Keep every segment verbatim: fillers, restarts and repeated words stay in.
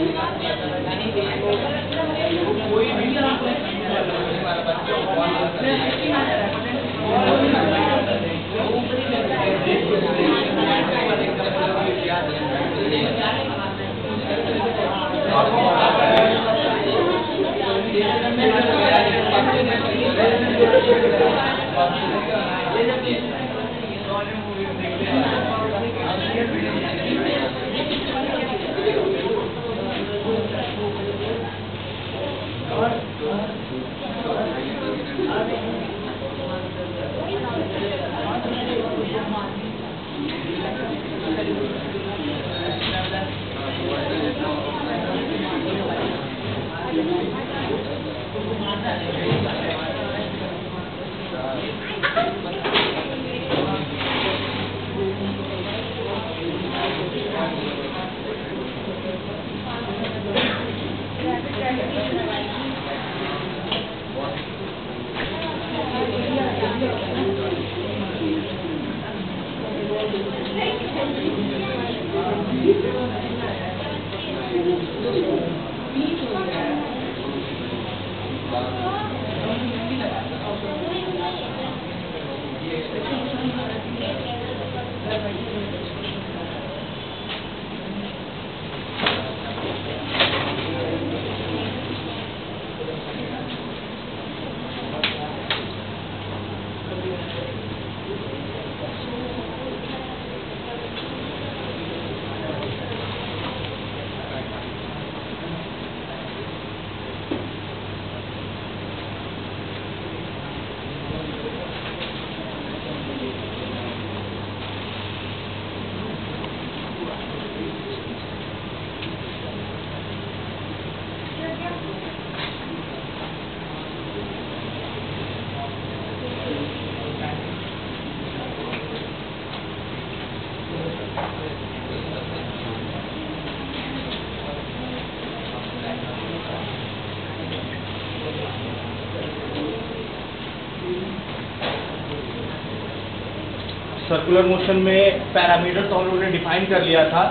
Circular motion में parameter तो हम लोगों ने डिफाइन कर लिया था।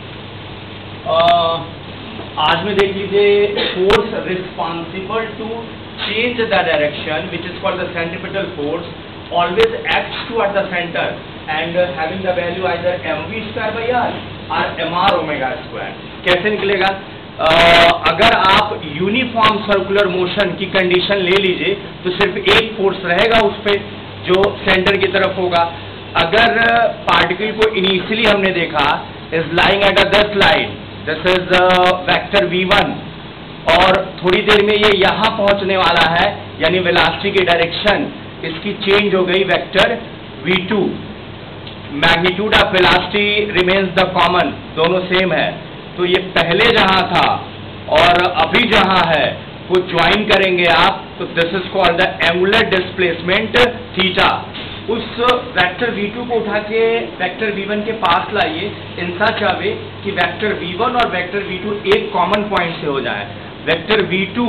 आ, आज में देख लीजिए force responsible to change the direction which is called the centripetal force always acts to at the centre and having the value either m we square by are और एम आर ओमेगा स्क्वायर। कैसे निकलेगा? uh, अगर आप uniform circular motion की condition ले लीजिए तो सिर्फ एक फोर्स रहेगा उस पर जो सेंटर की तरफ होगा। अगर पार्टिकल को इनिशियली हमने देखा is lying at a this line, this is vector v one, और थोड़ी देर में ये यहाँ पहुंचने वाला है, यानी वेलोसिटी की डायरेक्शन इसकी चेंज हो गई vector v two. Magnitude of velocity remains the common, दोनों सेम है। तो ये पहले जहां था और अभी जहां है वो ज्वाइन करेंगे आप, तो this is called the angular displacement theta. उस वेक्टर वी टू को उठा के वेक्टर वी वन के पास लाइए इंसा चाहे कि वेक्टर वी वन और वेक्टर वी टू एक कॉमन पॉइंट से हो जाए। वेक्टर वी टू,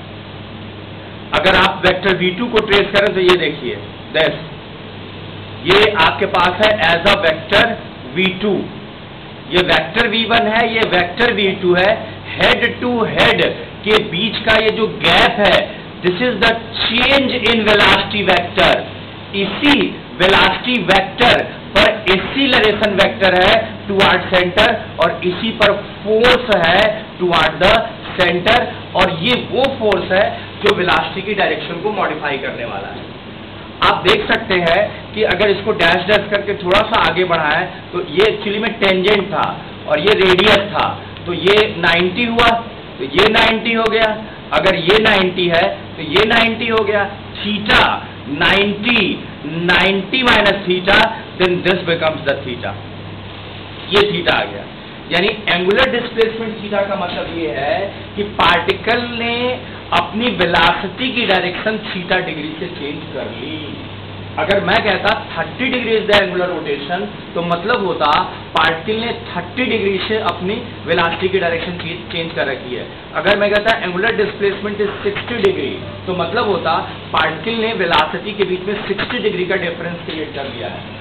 अगर आप वेक्टर वी टू को ट्रेस करें तो ये देखिए दिस, ये आपके पास है as a vector v two, ये वेक्टर वी वन है, ये वेक्टर वी टू है। हेड टू हेड के बीच का ये जो गैप है this is the change in velocity vector. इसी वेलोसिटी वेक्टर पर एक्सीलरेशन वेक्टर है टुवर्ड सेंटर और इसी पर फोर्स है टुवर्ड द सेंटर, और ये वो फोर्स है जो वेलोसिटी की डायरेक्शन को मॉडिफाई करने वाला है। आप देख सकते हैं कि अगर इसको डैश डैश करके थोड़ा सा आगे बढ़ाएं तो ये एक्चुअली में टेंजेंट था और ये रेडियस था, तो ये नब्बे हुआ, तो ये नब्बे हो गया। अगर ये नब्बे है तो ये नब्बे हो गया। थीटा नब्बे, नब्बे minus theta, then this becomes the theta, ये थीटा आ गया। यानी एंगुलर डिस्प्लेसमेंट थीटा का मतलब ये है कि पार्टिकल ने अपनी वेलोसिटी की डायरेक्शन थीटा डिग्री से चेंज कर ली। अगर मैं कहता तीस degree is the angular rotation तो मतलब होता पार्टिकल ने तीस डिग्री से अपनी वेलोसिटी की डायरेक्शन चेंज कर रखी है। अगर मैं कहता एंगुलर डिस्प्लेसमेंट इज साठ डिग्री तो मतलब होता पार्टिकल ने वेलोसिटी के बीच में साठ डिग्री का डिफरेंस क्रिएट कर लिया है।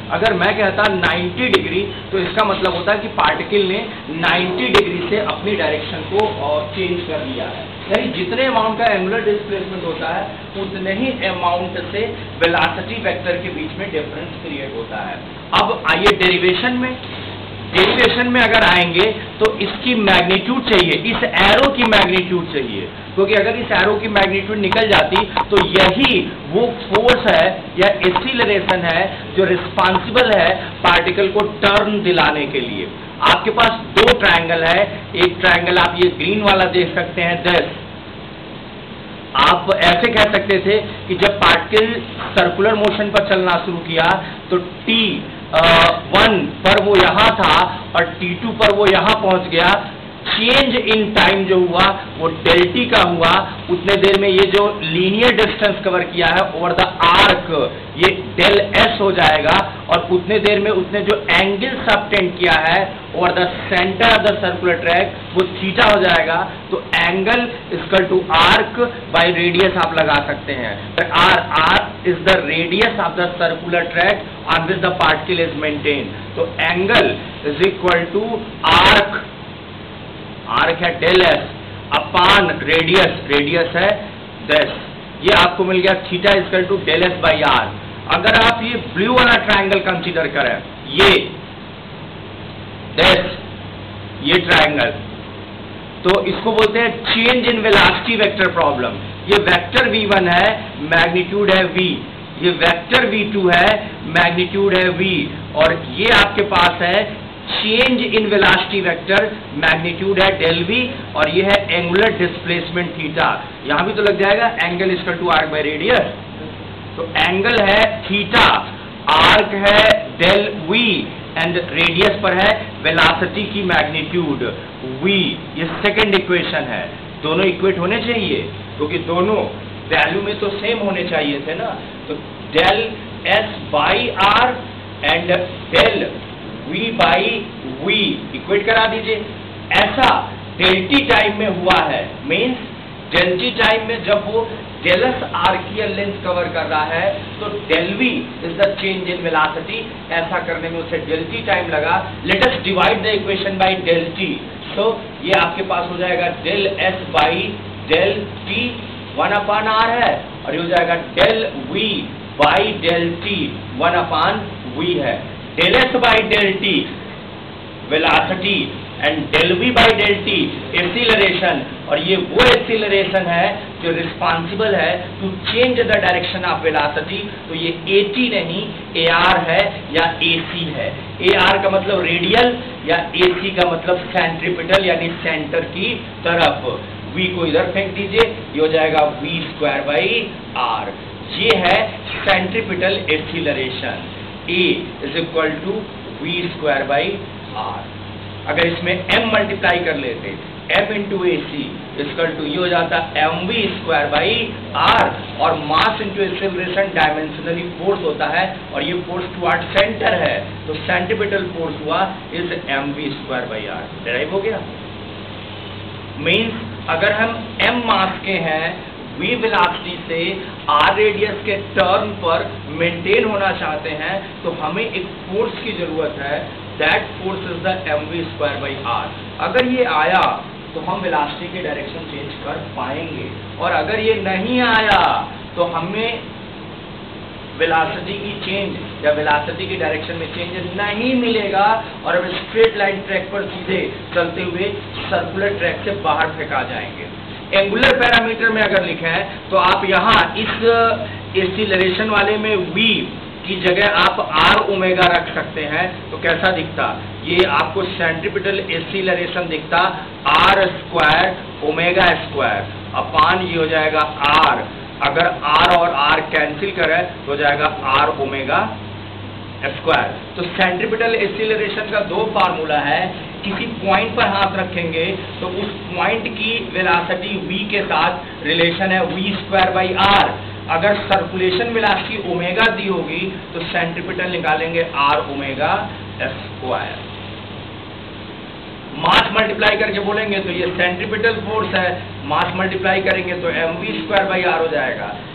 अगर मैं कहता नब्बे डिग्री तो इसका मतलब होता है कि पार्टिकल ने नब्बे डिग्री से अपनी डायरेक्शन को चेंज कर लिया है। यानी जितने अमाउंट का एंगुलर डिस्प्लेसमेंट होता है उतने ही अमाउंट से वेलोसिटी वेक्टर के बीच में डिफरेंस क्रिएट होता है। अब आइए डेरिवेशन में डेरिवेशन में अगर आएंगे तो इसकी मैग्नीट्यूड चाहिए, इस एरो की मैग्नीट्यूड चाहिए, क्योंकि अगर इस एरो की मैग्नीट्यूड निकल जाती तो यही वो फोर्स है या एक्सीलरेशन है जो रिस्पांसिबल है पार्टिकल को टर्न दिलाने के लिए। आपके पास दो ट्रायंगल है, एक ट्रायंगल आप ये ग्रीन वाला देख सकते हैं, दस आप ऐसे कह सकते थे कि जब पार्टिकल सर्कुलर मोशन पर चलना शुरू किया तो टी वन पर वो यहाँ था और टी टू पर वो यहाँ पहुंच गया। चेंज इन टाइम जो हुआ वो डेल टी का हुआ। उतने देर में ये जो लीनियर डिस्टेंस कवर किया है ओवर द आर्क ये डेल एस हो जाएगा, और उतने देर में उसने जो एंगल सबटेंड किया है over the centre of the circular track वो थीटा हो जाएगा। तो angle equal to arc by radius आप लगा सकते हैं। R r is the radius of the circular track on which the particle is maintain. तो angle is equal to arc, arc है del s upon radius, radius है दस, ये आपको मिल गया theta equal to del s by r. अगर आप ये ब्लू वाला ट्रायंगल कंसीडर करें, ये दस ये ट्रायंगल, तो इसको बोलते हैं change in velocity vector problem. ये वेक्टर वी वन है, मैग्नीट्यूड है v, ये वेक्टर वी टू है, मैग्नीट्यूड है v, और ये आपके पास है change in velocity vector, magnitude है डेल वी, और ये है एंगुलर डिस्प्लेसमेंट थीटा। यहां भी तो लग जाएगा angle equal to arc by radius. तो एंगल है थीटा, आर्क है डेल वी, एंड रेडियस पर है वेलोसिटी की मैग्नीट्यूड v। ये सेकंड इक्वेशन है। दोनों इक्वेट होने चाहिए क्योंकि तो दोनों वैल्यू में तो सेम होने चाहिए थे ना। तो del s by r and del v by v equate करा दीजिए। ऐसा डेल टी टाइम में हुआ है, मीन्स डेल टी टाइम में जब वो डेल एस आर्कियल लेंथ कवर कर रहा है तो del v is the change in velocity. ऐसा करने में उसे डेल टी टाइम लगा। Let us divide the equation by del t. So ये आपके पास हो जाएगा del s by del t, one upon r है, और ये हो जाएगा del v by del t, one upon v है। Del s by del t velocity and del v by del t acceleration, और ये वो एक्सीलरेशन है जो रिस्पॉन्सिबल है to change the direction of velocity. तो ये ए टी नहीं ए आर है या ए सी है। ए आर का मतलब रेडियल या ए सी का मतलब सेंट्रीपिटल यानी सेंटर की तरफ। v को इधर फेंक दीजिए, ये हो जाएगा v स्क्वायर बाई आर। ये है centripetal acceleration. a is equal to v square by r. अगर इसमें m मल्टीप्लाई कर लेते, m into a c equal to ये हो जाता m we square by are, और mass into acceleration dimensionally force होता है, और ये फोर्स टुवर्ड सेंटर है तो सेंट्रीपिटल फोर्स हुआ is m we square by r. Derive हो गया। मीन्स अगर हम m मास के हैं v वेलोसिटी से r रेडियस के टर्न पर मेंटेन होना चाहते हैं तो हमें एक फोर्स की जरूरत है। That force is the m we square by r. अगर ये आया तो हम वेलोसिटी की डायरेक्शन चेंज कर पाएंगे, और अगर ये नहीं आया तो हमें वेलोसिटी की चेंज या वेलोसिटी की डायरेक्शन में चेंज नहीं मिलेगा, और अब स्ट्रेट लाइन ट्रैक पर सीधे चलते हुए सर्कुलर ट्रैक से बाहर फेंका जाएंगे। एंगुलर पैरामीटर में अगर लिखे हैं तो आप यहाँ इस एक्सीलरेशन वाले में v की जगह आप r ओमेगा रख सकते हैं। तो कैसा दिखता, ये आपको सेंट्रीपिटल एक्सीलरेशन दिखता r square omega square upon ये हो जाएगा r। अगर r और r कैंसिल करें तो हो जाएगा r ओमेगा स्क्वायर। तो सेंट्रीपिटल एक्सीलरेशन का दो फार्मूला है। किसी पॉइंट पर हाथ रखेंगे तो उस पॉइंट की वेलोसिटी v के साथ रिलेशन है v स्क्वायर बाई आर। अगर सर्कुलेशन वेलोसिटी ओमेगा दी होगी तो सेंट्रीपिटल निकालेंगे r omega square. Mass multiply करके बोलेंगे तो ये सेंट्रीपिटल फोर्स है, मास मल्टीप्लाई करेंगे तो M we square by R हो जाएगा।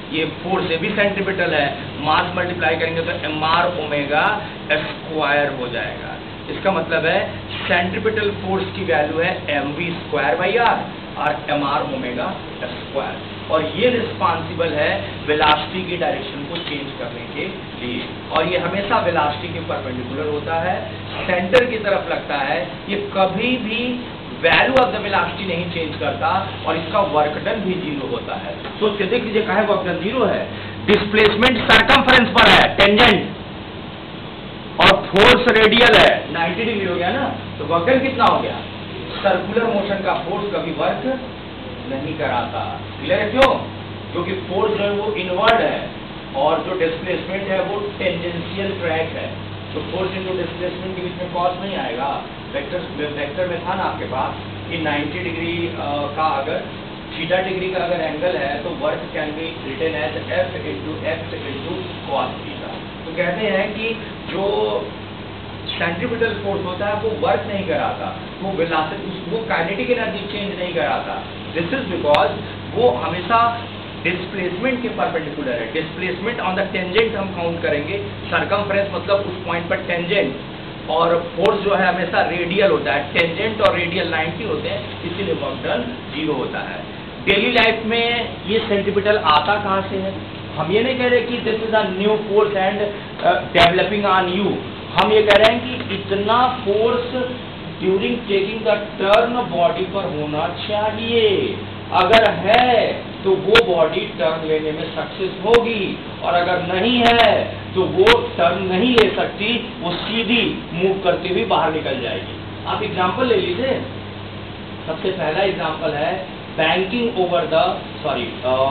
ये फोर्स ये भी सेंट्रीपिटल है, मास मल्टीप्लाई करेंगे तो एम आर ओमेगा स्क्वायर हो जाएगा। इसका मतलब है सेंट्रीपिटल फोर्स की वैल्यू है M we square by are और एम आर ओमेगा स्क्वायर, और ये रिस्पॉन्सिबल है वेलोसिटी की डायरेक्शन को चेंज करने के लिए, और ये हमेशा वेलोसिटी के परपेंडिकुलर होता है, सेंटर की तरफ लगता है, ये कभी भी वैल्यू ऑफ द वेलोसिटी नहीं चेंज करता, और इसका वर्क डन भी जीरो होता है। तो देख लीजिए कहा है वर्क डन जीरो है, डिस्प्लेसमेंट सरकमफ्रेंस पर है टेंजेंट, और फोर्स रेडियल है, नाइंटी डिग्री हो गया ना, तो वर्क डन कितना हो गया? सर्कुलर मोशन का फोर्स कभी वर्क नहीं कराता। क्लियर है? क्यों? क्योंकि फोर्स जो है वो इनवर्ड है, और जो डिस्प्लेसमेंट है वो टेंजेंशियल ट्रैक है, तो फोर्स इनटू डिस्प्लेसमेंट के बीच में कॉस नहीं आएगा। वेक्टर वेक्टर में था ना आपके पास कि नाइंटी डिग्री का अगर थीटा डिग्री का अगर एंगल है तो work can be written as F into X into cos theta. तो कहते हैं कि जो सेंट्रीपिटल फोर्स होता है वो वर्क नहीं कराता, वो वेलोसिटी वो काइनेटिक एनर्जी चेंज नहीं कराता। दिस इज बिकॉज वो हमेशा डिस्प्लेसमेंट के परपेंडिकुलर है। डिस्प्लेसमेंट ऑन द टेंजेंट हम काउंट करेंगे, सरकमफ्रेंस मतलब उस पॉइंट पर टेंजेंट, और फोर्स जो है हमेशा रेडियल होता है, टेंजेंट और रेडियल नाइंटी होते हैं, इसीलिए वर्क डन जीरो होता है। डेली लाइफ में ये सेंट्रीपिटल आता कहाँ से है? हम ये नहीं कह रहे कि this is a new force and developing on you, हम ये कह रहे हैं कि इतना force during taking the turn body पर होना चाहिए, अगर है तो वो बॉडी टर्न लेने में सक्सेस होगी, और अगर नहीं है तो वो टर्न नहीं ले सकती, वो सीधी मूव करती हुई बाहर निकल जाएगी। आप एग्जांपल ले लीजिए, सबसे पहला एग्जांपल है बैंकिंग ओवर द सॉरी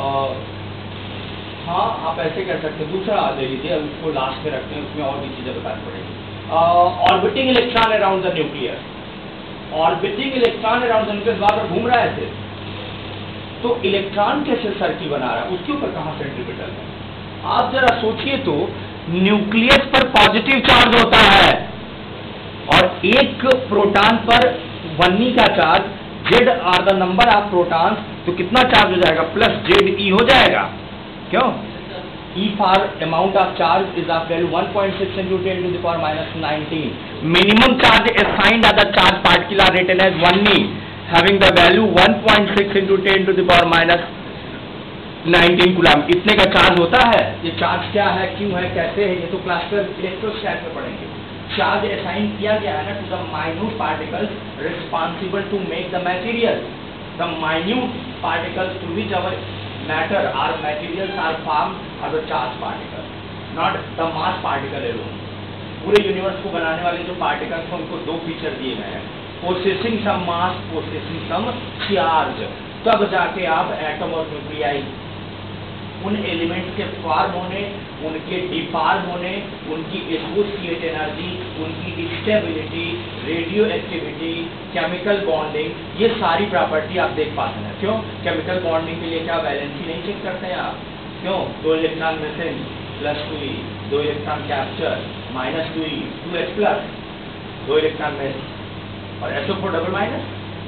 हाँ आप ऐसे कर सकते हैं, दूसरा ले लीजिए, उसको लास्ट में रखते हैं, उसमें और भी चीजें बतानी पड़ेगी। Orbiting electron around the nucleus, orbiting electron around the nucleus बार बार घूम रहा है ऐसे, तो इलेक्ट्रॉन कैसे सर्किल बना रहा है, उसके ऊपर कहाँ सेंट्रीपिटल है? आप जरा सोचिए तो, न्यूक्लियस पर पॉजिटिव चार्ज होता है, और एक प्रोटॉन पर वन्नी का charge, Z are the number of protons, तो कितना चार्ज हो जाएगा? प्लस जेड ई हो जाएगा। क्यों? E for amount of charge is of value one point six into ten to the power minus nineteen. Minimum charge assigned at the charge particle are written as one e, having the value one point six into ten to the power minus nineteen coulomb. इतने का charge होता है। ये charge क्या है, क्यों है, कैसे है, ये तो क्लासिकल इलेक्ट्रोस्टैटिक में पढ़ेंगे। चार्ज असाइन किया गया है ना to the minute particles responsible to make the material, the minute particles to which our matter or materials are formed are the charged particles, not the mass particle alone। पूरे universe को बनाने वाले जो particles हैं उनको दो feature दिए गए हैं, पोसेसिंग सम मास, पोसेसिंग सम चार्ज, तब जाके आप एटम और न्यूक्लियाई उन एलिमेंट्स के फॉर्म होने, उनके डिफॉर्म होने, उनकी एसोसिएट एनर्जी, उनकी stability, radio activity, chemical bonding, ये सारी प्रॉपर्टी आप देख पाते हैं। क्यों? केमिकल बॉन्डिंग के लिए क्या वैलेंसी नहीं चेक करते हैं आप? क्यों? दो electron missing, plus two E, दो electron capture, minus two E, two H plus, दो इलेक्ट्रॉन मिस, और S O four double minus,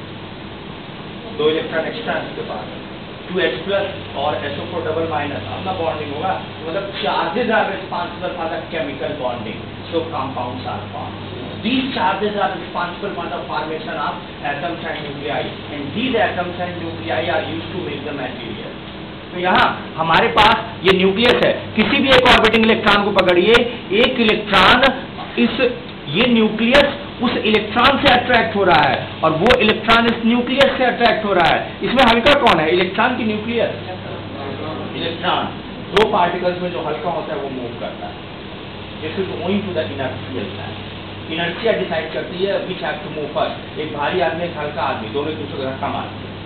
दो इलेक्ट्रॉन एक्स्ट्रा इसके पास, टू एच प्लस और S O four double minus, अपना बॉन्डिंग होगा, मतलब charges are responsible for the chemical bonding, so compounds are formed. These charges are responsible for the formation of atoms and nuclei, and these atoms and nuclei are used to make the material। तो यहाँ हमारे पास ये nucleus है, किसी भी एक orbiting electron को पकड़िए, एक इलेक्ट्रॉन इस ये न्यूक्लियस उस इलेक्ट्रॉन से अट्रैक्ट हो रहा है, और वो इलेक्ट्रॉन इस न्यूक्लियस से अट्रैक्ट हो रहा है। इसमें हल्का कौन है, इलेक्ट्रॉन की न्यूक्लियस? इलेक्ट्रॉन। दो पार्टिकल्स में जो हल्का होता है वो मूव करता है। This is owing to the inertia. Inertia decide करती है which have to move first. एक भारी आदमी, एक हल्का आदमी, दोनों एक दूसरे को धक्का मारते हैं,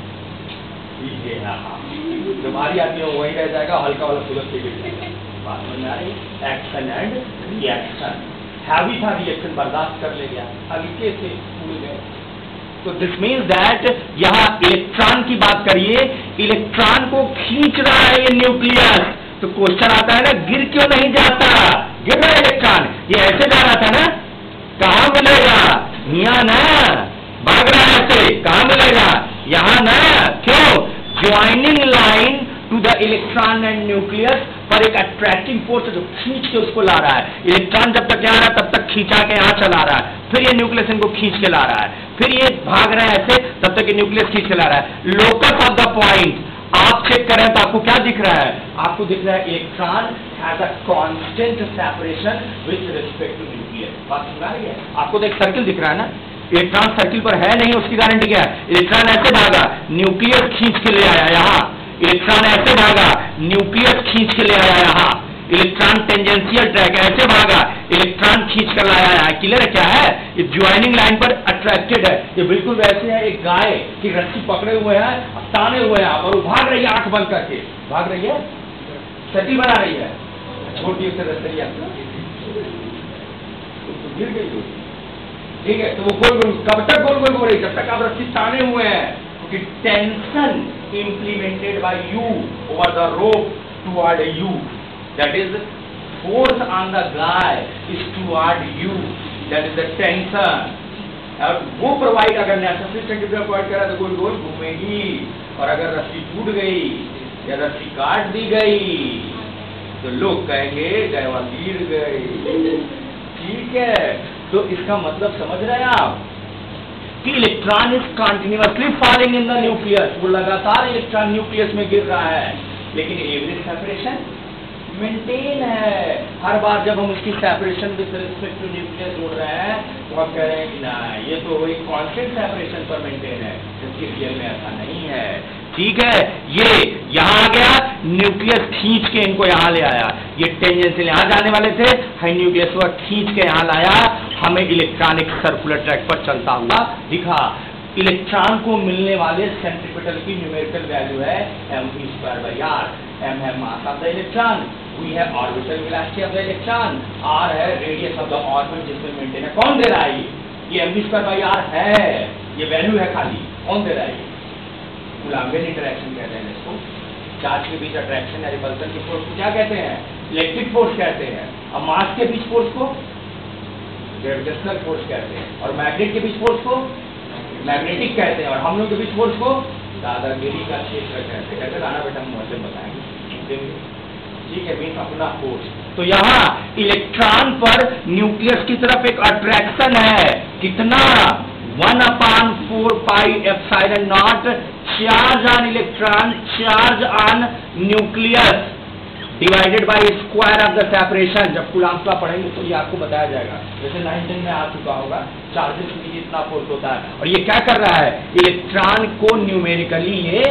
जो भारी आदमी है वही रह जाएगा, हल्का वाला तुरंत गिर जाएगा। बात समझ में आ रही? Action and reaction. हैवी था, रिएक्शन बर्दाश्त कर ले गया, हल्के से उड़ गए। तो दिस मीन्स दैट यहाँ इलेक्ट्रॉन की बात करिए, इलेक्ट्रॉन को खींच रहा है ये न्यूक्लियस। तो क्वेश्चन आता है ना, गिर क्यों नहीं जाता? गिर रहा है इलेक्ट्रॉन, ये ऐसे जा रहा था ना, कहाँ मिलेगा? यहाँ ना, भाग रहा है ऐसे, कहाँ मिलेगा? यहाँ ना। क्यों? Joining line to the electron and nucleus, पर एक अट्रैक्टिंग फोर्स जो खींच के उसको ला रहा है। इलेक्ट्रॉन जब तक यहाँ रहा है तब तक खींचा के यहाँ चला रहा है, फिर ये न्यूक्लियस इनको खींच के ला रहा है, फिर ये भाग रहा है ऐसे, तब तक ये न्यूक्लियस खींच के ला रहा है। लोकस ऑफ द पॉइंट आप चेक करें तो आपको क्या दिख रहा है? आपको दिख रहा है electron has a constant separation with respect to nucleus. बात समझ आ रही है? आपको तो एक सर्किल दिख रहा है ना, इलेक्ट्रॉन सर्किल पर है नहीं, उसकी गारंटी क्या है? इलेक्ट्रॉन ऐसे भागा, न्यूक्लियस खींच के ले आया यहाँ, इलेक्ट्रॉन ऐसे भागा, न्यूक्लियस खींच के ले आया यहाँ, इलेक्ट्रॉन टेंजेंशियल ट्रैक ऐसे भागा, इलेक्ट्रॉन खींच कर लाया यहाँ। क्लियर है? क्या है ये? ज्वाइनिंग लाइन पर अट्रैक्टेड है। ये बिल्कुल वैसे है एक गाय की रस्सी पकड़े हुए हैं, ताने हुए हैं और वो भाग रही है आंख बंद करके, भाग रही है, सर्किल बना रही है, छोटी से रस्सी तो गिर गई। ठीक है, तो वो गोल गोल कब तक गोल गोल हो रही? जब तक आप रस्सी ताने हुए हैं, क्योंकि tension implemented by you over the rope toward you, that is force on the guy is toward you, that is the tension। और वो प्रोवाइड अगर नेसेसरी सेंटीमीटर प्रोवाइड करा तो गोल गोल घूमेगी, और अगर रस्सी टूट गई या रस्सी काट दी गई तो लोग कहेंगे गैवा गिर गई। ठीक है, तो इसका मतलब समझ रहे हैं आप कि electron is continuously falling in the nucleus, वो लगातार इलेक्ट्रॉन न्यूक्लियस में गिर रहा है, लेकिन एवरेज सेपरेशन मेंटेन है। हर बार जब हम उसकी separation with respect to nucleus जोड़ रहे हैं तो हम कह रहे हैं कि ना ये तो एक कांस्टेंट सेपरेशन पर मेंटेन है, जबकि रियल में ऐसा नहीं है। ठीक है, ये यहाँ आ गया, न्यूक्लियस खींच के इनको यहाँ ले आया, ये टेंजेंशियल यहाँ जाने वाले थे, हाई न्यूक्लियस को खींच के यहाँ लाया, हमें इलेक्ट्रॉनिक सर्कुलर ट्रैक पर चलता हुआ दिखा। इलेक्ट्रॉन को मिलने वाले सेंट्रीपिटल की न्यूमेरिकल वैल्यू है M we square by R. M है mass of the electron, V है orbital velocity of the electron, R है रेडियस ऑफ द ऑर्बिट जिसमें मेंटेन है। कौन दे रहा है? ये M we square by R है, ये वैल्यू है खाली। कौन दे रहा है? कूलम्बियन इंटरेक्शन कहते हैं इसको। चार्ज के बीच अट्रैक्शन या रिपल्सन की फोर्स को क्या कहते हैं? इलेक्ट्रिक फोर्स कहते हैं। अब मास के बीच फोर्स को ग्रेविटेशनल फोर्स कहते हैं, और मैग्नेट के बीच फोर्स को मैग्नेटिक कहते हैं, और हम लोग के बीच फोर्स को दादागिरी का क्षेत्र कहते हैं। कहते आना बेटा हम बताएंगे। ठीक है, मीन्स अपना फोर्स। तो यहाँ इलेक्ट्रॉन पर न्यूक्लियस की तरफ एक अट्रैक्शन है, कितना? One upon four pi epsilon naught charge on electron charge on nucleus divided by square of the separation. जब कूलम्ब का पढ़ेंगे तो ये आपको बताया जाएगा, जैसे नाइनटीन में आ चुका होगा, चार्जेस के लिए इतना फोर्स होता है। और ये क्या कर रहा है? इलेक्ट्रॉन को न्यूमेरिकली ये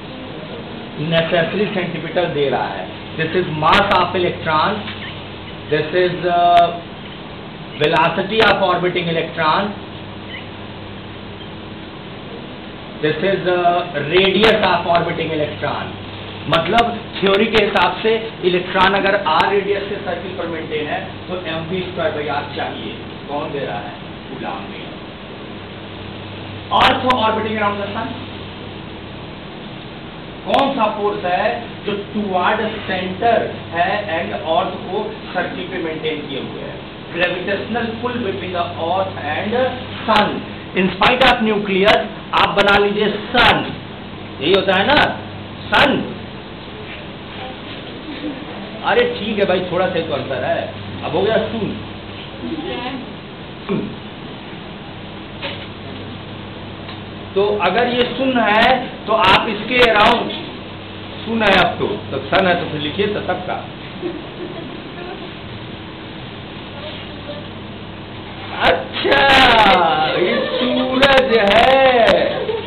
नेसेसरी सेंटीमीटर दे रहा है। This is mass of electron, this is velocity of orbiting electron, this is radius of orbiting electron. मतलब थ्योरी के हिसाब से इलेक्ट्रॉन अगर आर रेडियस से सर्किल पर मेंटेन है तो M we square by R चाहिए। कौन दे रहा है? Coulomb. Earth orbiting around the sun, कौन सा फोर्स है जो टुवर्ड सेंटर है एंड अर्थ को सर्किल पे मेंटेन किए हुए है? Gravitational pull between the earth and sun. In spite of nucleus आप बना लीजिए सन, यही होता है ना सन। अरे ठीक है भाई, थोड़ा सा तो अंतर है। अब हो गया सुन, तो अगर ये सुन है तो आप इसके अराउंड सुन है, अब तो तो सन है तो फिर लिखिए तो सबका। अच्छा, ये सूरज है।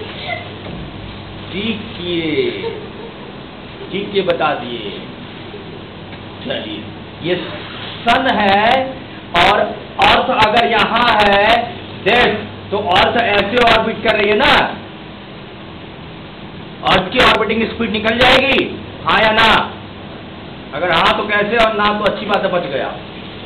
ठीक किए, ठीक किए, बता दिए। चलिए, ये सन है और अर्थ अगर यहाँ है देश, तो अर्थ ऐसे ऑर्बिट कर रही है ना, अर्थ की ऑर्बिटिंग स्पीड निकल जाएगी, हाँ या ना? अगर हाँ तो कैसे, और ना तो अच्छी बात है, बच गया।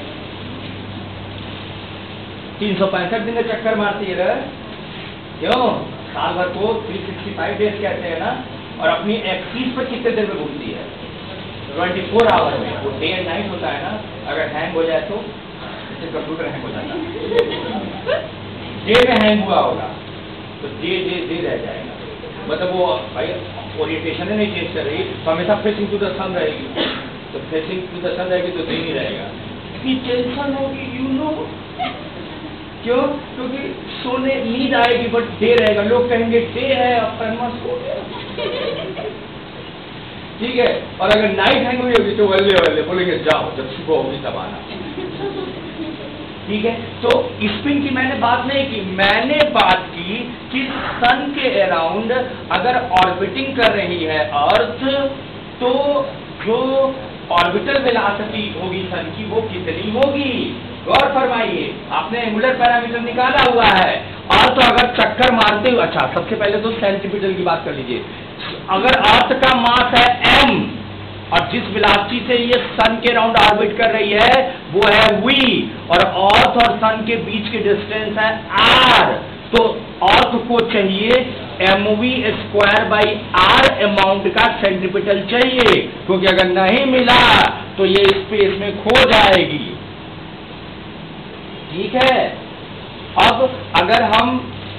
तीन सौ पैंसठ दिन का चक्कर मारती है, क्यों? साल भर को तीन सौ पैंसठ डेज कहते हैं ना, और अपनी एक्सिस पर कितने देर में घूमती है? चौबीस आवर में। वो डे एंड नाइट होता है ना, अगर हैंग हो जाए तो जैसे कंप्यूटर हैंग हो जाता है, डे में हैंग हुआ होगा तो डे डे डे रह जाएगा, मतलब वो भाई ओरिएंटेशन नहीं चेंज कर रही, तो हमेशा फेसिंग टू द सन रहेगी, तो फेसिंग टू द सन रहेगी तो दिन ही रहेगा। कि टेंशन होगी, यू नो क्यों? क्योंकि सोने नींद आएगी बट डे रहेगा, लोग कहेंगे डे है अपन मत सो गया, ठीक है। और अगर नाइट हैंग हुई होगी तो वल्ले वल्ले बोलेंगे जाओ, जब सुबह होगी तब आना, ठीक है। तो स्पिन की मैंने बात नहीं की, मैंने बात की कि सन के अराउंड अगर ऑर्बिटिंग कर रही है अर्थ, तो जो ऑर्बिटल वेलोसिटी होगी सन की वो कितनी होगी? गौर फरमाइए, आपने एंगुलर पैरामीटर निकाला हुआ है। और तो अगर चक्कर मारते हुए, अच्छा सबसे पहले तो सेंटीमीटर की बात कर लीजिए। अगर अर्थ का मास है m और जिस वेलोसिटी से ये सन के राउंड ऑर्बिट कर रही है वो है v, और अर्थ और सन के बीच की डिस्टेंस है r, तो अर्थ को चाहिए mv square by r amount का सेंटीमीटर चाहिए, क्योंकि अगर नहीं मिला तो ये स्पेस में खो जाएगी, ठीक है। अब अगर हम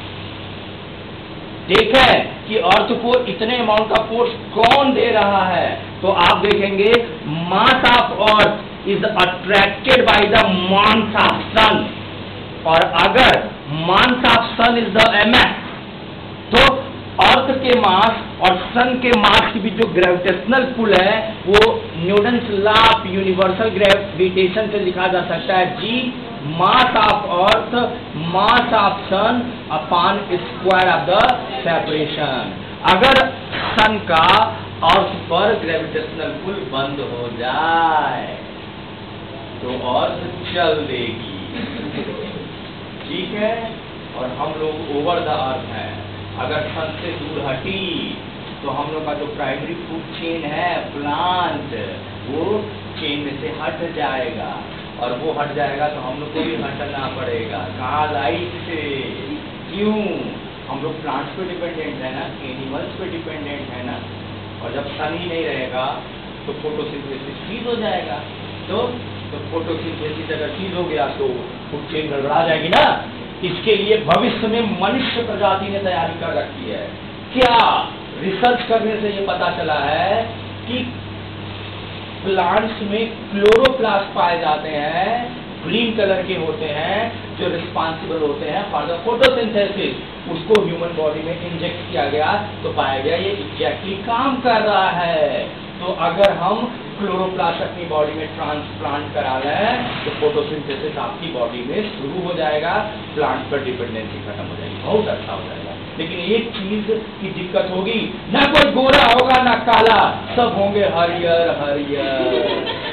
देखें कि अर्थ को इतने अमाउंट का फोर्स कौन दे रहा है, तो आप देखेंगे mass of earth is attracted by the mass of sun, और अगर mass of sun is the MS, तो अर्थ के मास और सन के मास के बीच जो ग्रेविटेशनल पुल है वो Newton's law of universal gravitation से लिखा जा सकता है G mass of earth mass of sun upon square of the separation. अगर सन का अर्थ पर ग्रेविटेशनल पुल बंद हो जाए तो अर्थ चल देगी, ठीक है, और हम लोग ओवर द अर्थ हैं। अगर सन से दूर हटी तो हम लोग का जो प्राइमरी फूड चेन है प्लांट, वो चेन में से हट जाएगा, और वो हट जाएगा तो हम लोग को भी हटना पड़ेगा। कहाँ? लाइट से। क्यों? हम लोग प्लांट्स पे डिपेंडेंट है ना, एनिमल्स पे डिपेंडेंट है ना, और जब सन ही नहीं रहेगा तो फोटोसिंथेसिस चीज हो जाएगा, तो तो फोटोसिंथेसिस अगर चीज हो गया तो फूड चेन गड़बड़ा जाएगी ना। इसके लिए भविष्य में मनुष्य प्रजाति ने तैयारी कर रखी है। क्या? रिसर्च करने से ये पता चला है कि प्लांट्स में क्लोरोप्लास्ट पाए जाते हैं, ग्रीन कलर के होते हैं, जो रिस्पॉन्सिबल होते हैं फॉर द फोटोसिंथेसिस। उसको ह्यूमन बॉडी में इंजेक्ट किया गया तो पाया गया ये एग्जैक्टली काम कर रहा है। तो अगर हम क्लोरोप्लास्ट अपनी बॉडी में ट्रांसप्लांट करा लें तो फोटोसिंथेसिस आपकी बॉडी में शुरू हो जाएगा, प्लांट पर डिपेंडेंसी खत्म हो जाएगी, बहुत अच्छा हो जाएगा। लेकिन एक चीज की दिक्कत होगी, ना कोई गोरा होगा ना काला, सब होंगे हरियर हरियर।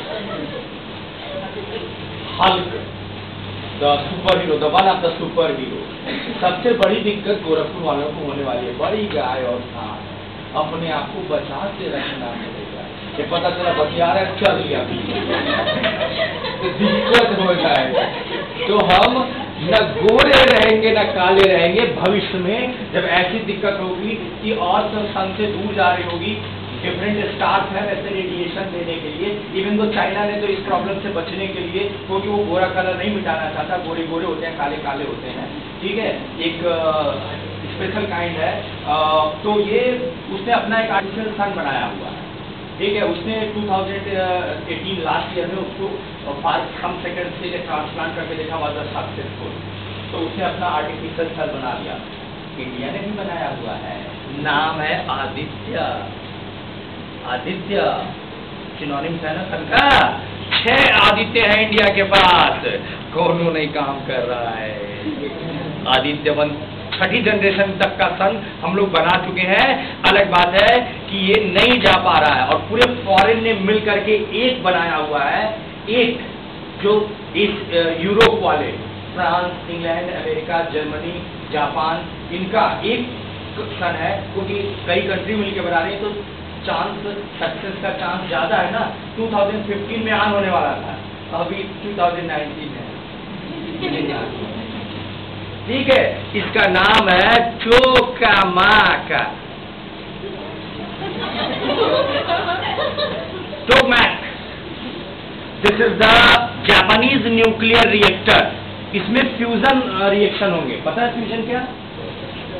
Hulk the super hero, the one of the super hero. सबसे बड़ी दिक्कत गोरखपुर वालों को होने वाली है, बड़ी गाय और सांप, अपने आप को बचा के रखना पड़ेगा। ये पता चला बतियारा चल लिया तो दिक्कत हो जाएगा। तो हम न गोरे रहेंगे न काले रहेंगे भविष्य में, जब ऐसी दिक्कत होगी कि और सन से दूर जा रही होगी, डिफरेंट स्टार्स हैं वैसे रेडिएशन देने के लिए। इवन तो चाइना ने तो इस प्रॉब्लम से बचने के लिए, क्योंकि वो गोरा कलर नहीं मिटाना चाहता, गोरे गोरे होते हैं काले काले होते हैं, ठीक है, एक स्पेशल काइंड है, आ, तो ये उसने अपना एक आर्टिफिशियल सन बनाया हुआ है, ठीक है। उसने two thousand eighteen last year में उसको फॉर सम सेकंड से ट्रांसप्लांट करके देखा, वाज सक्सेसफुल, तो उसने अपना आर्टिफिशियल सन बना लिया। इंडिया ने भी बनाया हुआ है, नाम है आदित्य। आदित्य सिनोनिम्स है ना सन का, छह आदित्य है इंडिया के पास, कोनो नहीं काम कर रहा है। आदित्य वन छठी जनरेशन तक का सन हम लोग बना चुके हैं। अलग बात है कि ये नहीं जा पा रहा है, और पूरे फॉरेन ने मिल करके एक बनाया हुआ है, एक जो इस यूरोप वाले, France, England, America, Germany, Japan, इनका एक सन है, क्योंकि कई कंट्री मिलकर बना रही है, तो चांस सक्सेस का चांस ज्यादा है ना। टू थाउजेंड फिफ्टीन में ऑन होने वाला था, अभी टू थाउजेंड नाइनटीन है, ठीक है। इसका नाम है टोकामाका, tokamak. This is the Japanese nuclear reactor. इसमें फ्यूजन रिएक्शन होंगे, पता है फ्यूजन क्या?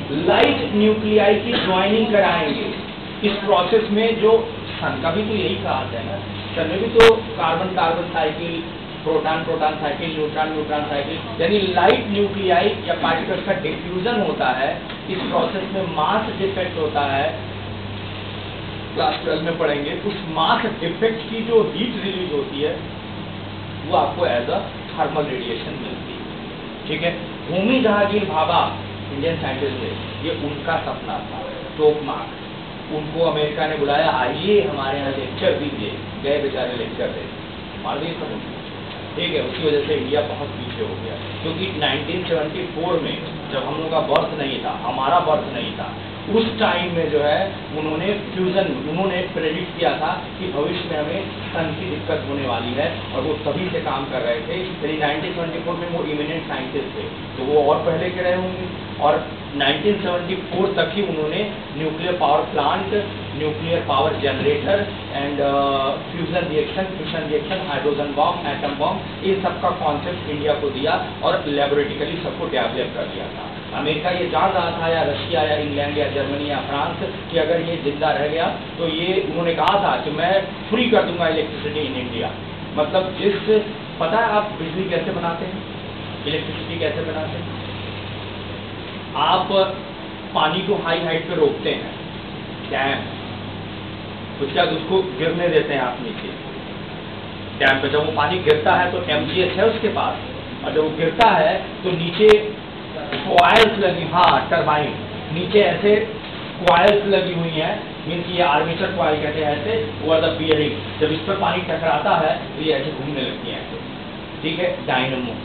लाइट न्यूक्लियाई की ज्वाइनिंग कराएंगे। इस प्रोसेस में जो सन का भी तो यही कहा है ना, सन में भी तो carbon carbon cycle, proton proton cycle, neutron neutron cycle, यानी लाइट न्यूक्लियाई या पार्टिकल्स का डिफ्यूजन होता है। इस प्रोसेस में मास डिफेक्ट होता है, क्लास ट्वेल्व में पढ़ेंगे। उस मास डिफेक्ट की जो हीट रिलीज होती है वो आपको एज अ थर्मल रेडिएशन मिलती है। ठीक है, होमी जहांगीर भाभा इंडियन साइंटिस्ट थे, ये उनका सपना था। टोप मार्क, उनको अमेरिका ने बुलाया, आइए हमारे यहाँ लेक्चर दीजिए, गए बेचारे लेक्चर दे, मार दिए सब उनको। ठीक है, उसकी वजह से इंडिया बहुत पीछे हो गया, क्योंकि नाइनटीन सेवेंटी फोर में जब हम लोग का बर्थ नहीं था, हमारा बर्थ नहीं था, उस टाइम में जो है उन्होंने फ्यूजन, उन्होंने प्रेडिक्ट किया था कि भविष्य में हमें सन की दिक्कत होने वाली है, और वो तभी से काम कर रहे थे। यानी नाइनटीन सेवेंटी फोर में वो इमिनेंट साइंटिस्ट थे, तो वो और पहले के रहे होंगे। और नाइनटीन सेवेंटी फोर तक ही उन्होंने nuclear power plant, nuclear power generator and fusion reaction, fusion reaction, hydrogen bomb, atom bomb, इन सब का कॉन्सेप्ट इंडिया को दिया और लेबोरेटरिकली सबको डेवलप कर दिया था। अमेरिका ये जान रहा था, या रशिया या इंग्लैंड या जर्मनी या फ्रांस, कि अगर ये जिंदा रह गया तो ये, उन्होंने कहा था कि मैं फ्री कर दूंगा इलेक्ट्रिसिटी इन इंडिया। मतलब जिस, पता है आप बिजली कैसे बनाते हैं, इलेक्ट्रिसिटी कैसे बनाते हैं? आप पानी को हाई हाइट पे रोकते हैं, डैम, उसके बाद उसको गिरने देते हैं आप नीचे डैम पे। जब वो पानी गिरता है तो एमजीएच है उसके पास, और जब वो गिरता है तो नीचे क्वाइल्स लगी, हाँ टरबाइन, नीचे ऐसे क्वाइल्स लगी हुई हैं, मीन्स ये आर्मेचर क्वाइल कहते हैं ऐसे, ओवर द बियरिंग। जब इस पर पानी टकराता है तो ये ऐसे घूमने लगती हैं ऐसे, ठीक है, डायनमो।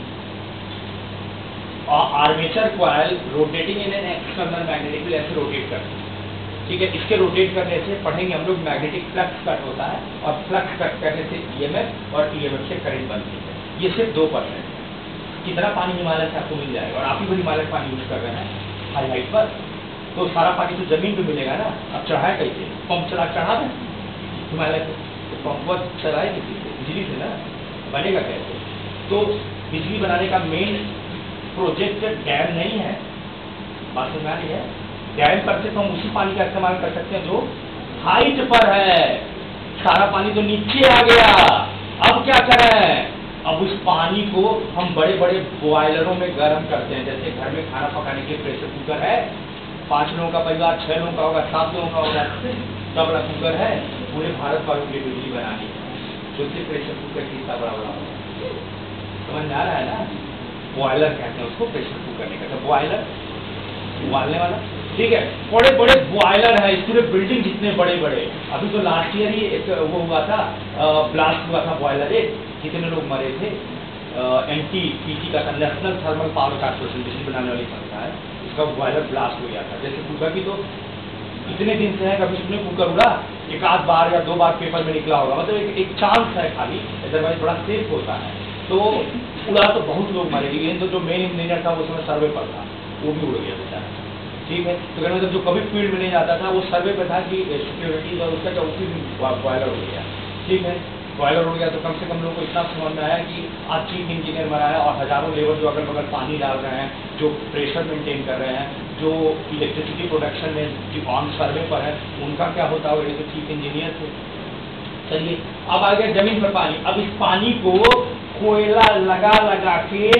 और armature coil rotating in an external magnetic field, ऐसे रोटेट करती है। ठीक है, इसके रोटेट करने से पढ़ेंगे हम लोग मैग्नेटिक फ्लक्स कट होता है, और फ्लक्स कट करने से ईएमएफ और ईएमएफ से करंट बनती है। ये सिर्फ दो परसेंट कितना पानी हिमालय से आपको मिल जाएगा, और आप ही को हिमालय का पानी यूज कर रहे हैं हाई हाइट पर, तो सारा पानी तो जमीन पे मिलेगा ना। अब चढ़ाए कैसे, पंप चला चढ़ा दें हिमालय पे, तो पंप पर चलाए किसी से, बिजली से ना, बनेगा कैसे? तो बिजली बनाने का मेन प्रोजेक्ट डैम नहीं है, बात समझ आ रही है? डैम पर से तो हम उसी पानी का इस्तेमाल कर सकते हैं जो हाइट पर है। सारा पानी तो नीचे आ गया, अब क्या करें? अब उस पानी को हम बड़े बड़े बॉयलरों में गर्म करते हैं। जैसे घर में खाना पकाने के प्रेशर कुकर है, पांच लोगों का परिवार, छह लोगों का होगा, सात लोगों का होगा, इतना बड़ा कुकर है, पूरे भारत वालों के लिए बिजली बनानी है, तो उससे प्रेशर कुकर कितना बड़ा बड़ा होगा, समझ में आ रहा है ना? बॉयलर कहते हैं उसको, प्रेशर कुकर नहीं कहते, बॉयलर उबालने वाला। ठीक है, बड़े बड़े बॉयलर है, पूरे बिल्डिंग जितने बड़े बड़े। अभी तो लास्ट ईयर ही एक वो हुआ था, ब्लास्ट हुआ था बॉयलर, एक कितने लोग मरे थे। एनटीपीसी का नेशनल थर्मल पावर कॉर्पोरेशन, बिजली बनाने वाली संस्था है, उसका बॉयलर ब्लास्ट हो गया था। जैसे कुकर की तो इतने दिन से है, कभी सुने कुकर उड़ा, एक आध बार या दो बार पेपर में निकला होगा, मतलब एक, एक चांस है खाली, अदरवाइज बड़ा सेफ होता है। तो उड़ा तो बहुत लोग मरे, लेकिन तो जो मेन इंजीनियर था वो समय सर्वे पर था, वो भी उड़ गया बेचारा। ठीक है, तो कहने मतलब जो कभी फील्ड में नहीं जाता था वो सर्वे पे था कि सिक्योरिटी और उसका क्या, उसी भी बॉयलर हो गया। ठीक है, बॉयलर हो गया तो कम से कम लोगों को इतना समझ में आया कि आज चीफ इंजीनियर मरा है, और हजारों लेबर जो अगल बगल पानी डाल रहे हैं, जो प्रेशर मेंटेन कर रहे हैं, जो इलेक्ट्रिसिटी प्रोडक्शन में जो ऑन सर्वे पर है, उनका क्या होता होगा, ये तो चीफ इंजीनियर थे। चलिए, अब आ गया जमीन पर पानी। अब इस पानी को कोयला लगा लगा के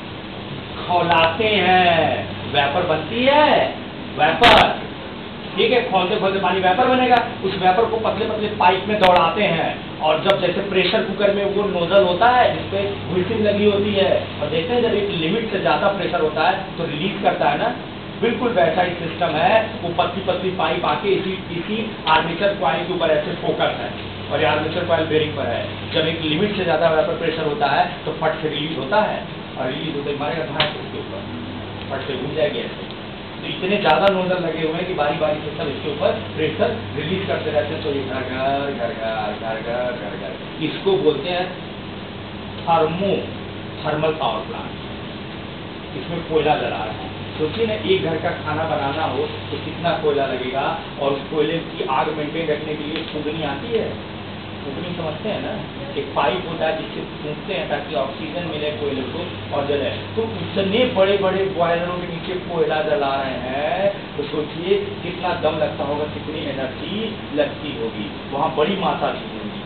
खौलाते हैं, वेपर बनती है, वेपर। ठीक है, खोलते खोलते पानी वेपर बनेगा, उस वेपर को पतले पतले पाइप में दौड़ाते हैं, और जब जैसे प्रेशर कुकर में वो नोजल होता है जिसपे व्हीसिल लगी होती है, और देखते हैं जब एक लिमिट से ज्यादा प्रेशर होता है तो रिलीज करता है ना, बिल्कुल वैसा ही सिस्टम है। वो पतली पतली पाइप आके इसी इसी आर्मेचर कॉइल के ऊपर ऐसे फोकस है, और ये आर्मेचर कॉइल बेरिंग पर है। जब एक लिमिट से ज्यादा वेपर प्रेशर होता है तो फट से रिलीज होता है, और रिलीज होते ही मारेगा धाक उसके ऊपर, फट से घूम जाएगी ऐसे। तो इतने ज्यादा नोजल लगे हुए हैं कि बारी बारी से सब इसके ऊपर प्रेशर रिलीज करते रहते हैं। तो ये घर घर घर घर घर घर घर घर इसको बोलते हैं थर्मो थर्मल पावर प्लांट। इसमें कोयला जला रहा है। सोचिए ना, एक घर का खाना बनाना हो तो कितना कोयला लगेगा, और उस कोयले की आग मेंटेन रखने के लिए फुगनी आती है, फूकनी समझते हैं ना, एक पाइप होता है जिससे फूकते हैं ताकि ऑक्सीजन मिले कोयले को और जले। तो इतने बड़े बड़े बॉयलरों के नीचे कोयला जला रहे हैं, तो सोचिए कितना दम लगता होगा, कितनी एनर्जी लगती होगी। वहाँ बड़ी माता जी होंगी,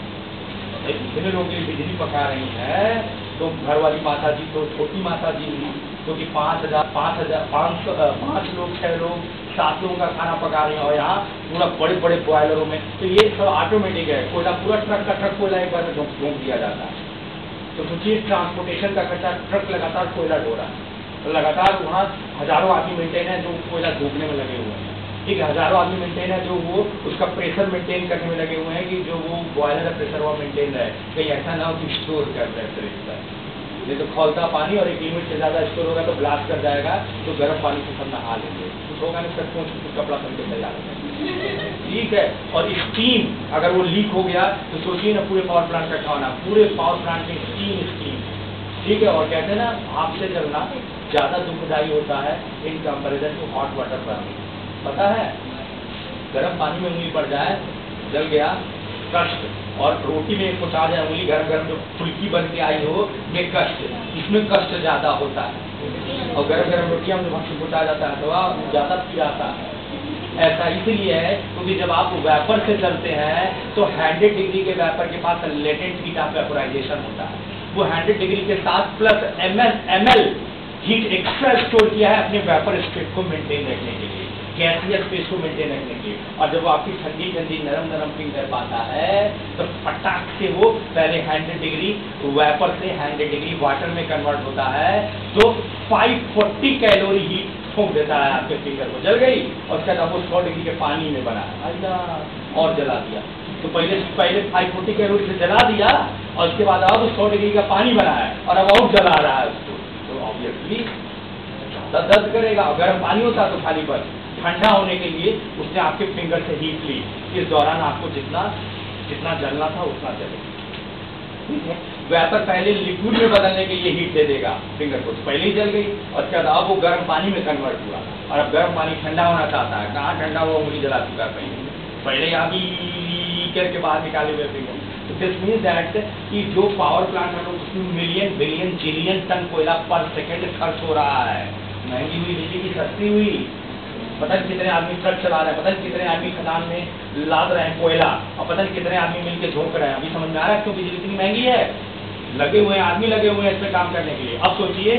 इतने लोगों की बिजली पका रही है, तो घर वाली माता जी तो छोटी माता जी हुई, क्योंकि तो पाँच हजार पाँच हजार पाँच सौ पाँच लोग छह लोग सात लोगों का खाना पका रहे हैं, और यहाँ पूरा बड़े बड़े बॉयलरों में। तो ये सब ऑटोमेटिक है, कोयला पूरा ट्रक का ट्रक कोयला एक बार में झोंक दिया जाता है। तो सोचिए ट्रांसपोर्टेशन का खर्चा, ट्रक लगातार कोयला ढो रहा है, तो लगातार वहाँ हजारों आदमी मेंटेन है जो कोयला झोंकने में लगे हुए हैं, ठीक है, हजारों आदमी मेंटेन है जो वो उसका प्रेशर मेंटेन करने में लगे हुए हैं कि जो वो बॉयलर का प्रेशर वो मेंटेन रहे, कहीं ऐसा ना हो कि स्टोर कर रहे प्रेशर, नहीं तो खौलता पानी और एक लिमिट से ज़्यादा स्टोर होगा तो ब्लास्ट कर जाएगा, तो गर्म पानी से सब नहा लेंगे, कुछ होगा नहीं, सब कुछ कपड़ा पहन के तैयार हो, ठीक है। और स्टीम अगर वो लीक हो गया तो सोचिए ना पूरे पावर प्लांट का खाना, पूरे पावर प्लांट में स्टीम स्टीम, ठीक है। और कहते हैं ना भाप से जलना ज़्यादा दुखदायी होता है in comparison to hot water burning. पता है, गर्म पानी में उंगली पड़ जाए, जल गया, कष्ट, और रोटी में कुछ आ जाए उंगली गरम गरम जो फुल्की बन के आई हो, ये कष्ट, इसमें कष्ट ज़्यादा होता है। और गरम गरम रोटियाँ में वक्त कुछ आ जाता है तो आप ज़्यादा पिराता है। ऐसा इसलिए है क्योंकि जब आप वेपर से चलते हैं तो हंड्रेड डिग्री के वेपर के पास लेटेंट हीट ऑफ वेपोराइजेशन होता है, वो हंड्रेड डिग्री के साथ plus M L M L heat extra store किया है अपने वेपर स्टेट को मेंटेन रखने के लिए, गैसियस स्पेस को मेंटेन रखने के लिए। और जब वो आपकी ठंडी ठंडी नरम नरम फिंगर पाता है तो फटाक से वो पहले हंड्रेड डिग्री वेपर से हंड्रेड डिग्री वाटर में कन्वर्ट होता है, तो फाइव फोर्टी कैलोरी हीट फूंक देता है आपके फिंगर को, जल गई, और उसके बाद वो सौ डिग्री के पानी में बना और जला दिया। तो पहले पहले फाइव फोर्टी कैलोरी से जला दिया और उसके बाद अब सौ डिग्री का पानी बना है और अब और जला रहा है उसको, तो ऑब्वियसली दर्द करेगा। और गर्म पानी होता तो खाली बस ठंडा होने के लिए उसने आपके फिंगर से हीट ली, इस दौरान आपको जितना जितना जलना था उतना जलेगा, ठीक है। वेपर पहले लिक्विड में बदलने के लिए हीट दे देगा फिंगर को, तो पहले ही जल गई, और उसके बाद अब वो गर्म पानी में कन्वर्ट हुआ, और अब गर्म पानी ठंडा होना चाहता है, कहाँ ठंडा हुआ, उंगली जला चुका है पहले पहले अभी करके बाहर निकाले हुए फिंगर। तो दिस मीन्स दैट कि जो पावर प्लांट है उसमें मिलियन बिलियन जिलियन टन कोयला पर सेकेंड खर्च हो रहा है। महंगी हुई बिजली की सस्ती हुई, पता नहीं कितने आदमी ट्रक चला रहे हैं, पता नहीं कितने आदमी खदान में लाद रहे हैं कोयला, और पता नहीं कितने आदमी मिलकर झोंक रहे हैं। अभी समझ में आ रहा है क्यों बिजली इतनी महंगी है, लगे हुए हैं आदमी, लगे हुए हैं इसमें काम करने के लिए। अब सोचिए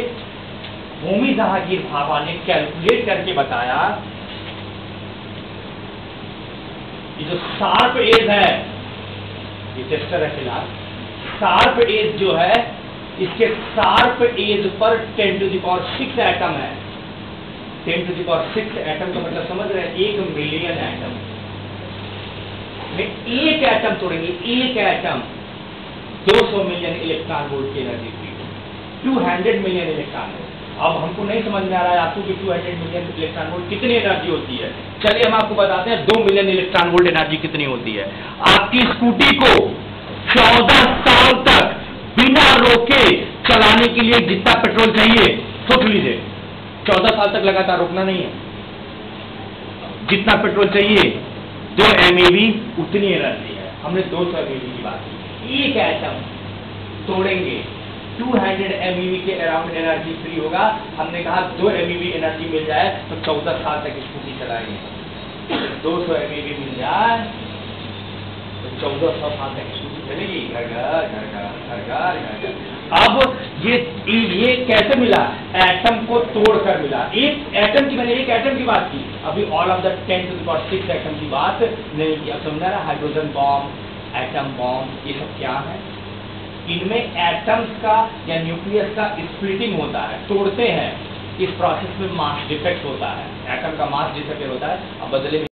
भूमि जहांगीर भाभा ने कैलकुलेट करके बताया कि जो शार्प एज है, ये टेस्टर है फिलहाल, शार्प एज जो है इसके शार्प एज पर ten to the power six atom है। Ten to the power six atom का मतलब समझ रहे हैं, एक मिलियन एटम में एक एटम तोड़ेंगे, एक एटम दो सौ मिलियन इलेक्ट्रॉन वोल्ट की energy free, two hundred million electron volt. अब हमको नहीं समझ में आ रहा है आपको कि two hundred million electron volt कितनी एनर्जी होती है। चलिए हम आपको बताते हैं दो मिलियन इलेक्ट्रॉन वोल्ट एनर्जी कितनी होती है। आपकी स्कूटी को चौदह साल तक बिना रोके चलाने के लिए जितना पेट्रोल चाहिए सोच लीजिए, चौदह साल तक लगातार रोकना नहीं है, जितना पेट्रोल चाहिए दो एम ए बी उतनी एनर्जी है। हमने दो सौ एम ए बी की बात की, एक एटम तोड़ेंगे दो सौ एम ई बी के अराउंड एनर्जी फ्री होगा। हमने कहा दो एम ई बी एनर्जी मिल जाए तो चौदह साल तक स्कूटी चलाएंगे, दो सौ एम ई बी मिल जाए तो चौदह सौ साल तक स्कूटी चलेगी, घर घर घर घर घर घर घर। अब ये ये कैसे मिला, एटम को तोड़कर मिला। एक एटम की, मैंने एक एटम की बात की, अभी all of the ten to the power six atom की बात नहीं की। अब समझा रहा, हाइड्रोजन बॉम्ब, एटम बॉम्ब, ये सब क्या है, इनमें एटम्स का या न्यूक्लियस का स्प्लिटिंग होता है, तोड़ते हैं, इस प्रोसेस में मास डिफेक्ट होता है, एटम का मास डिफेक्ट होता है। अब बदले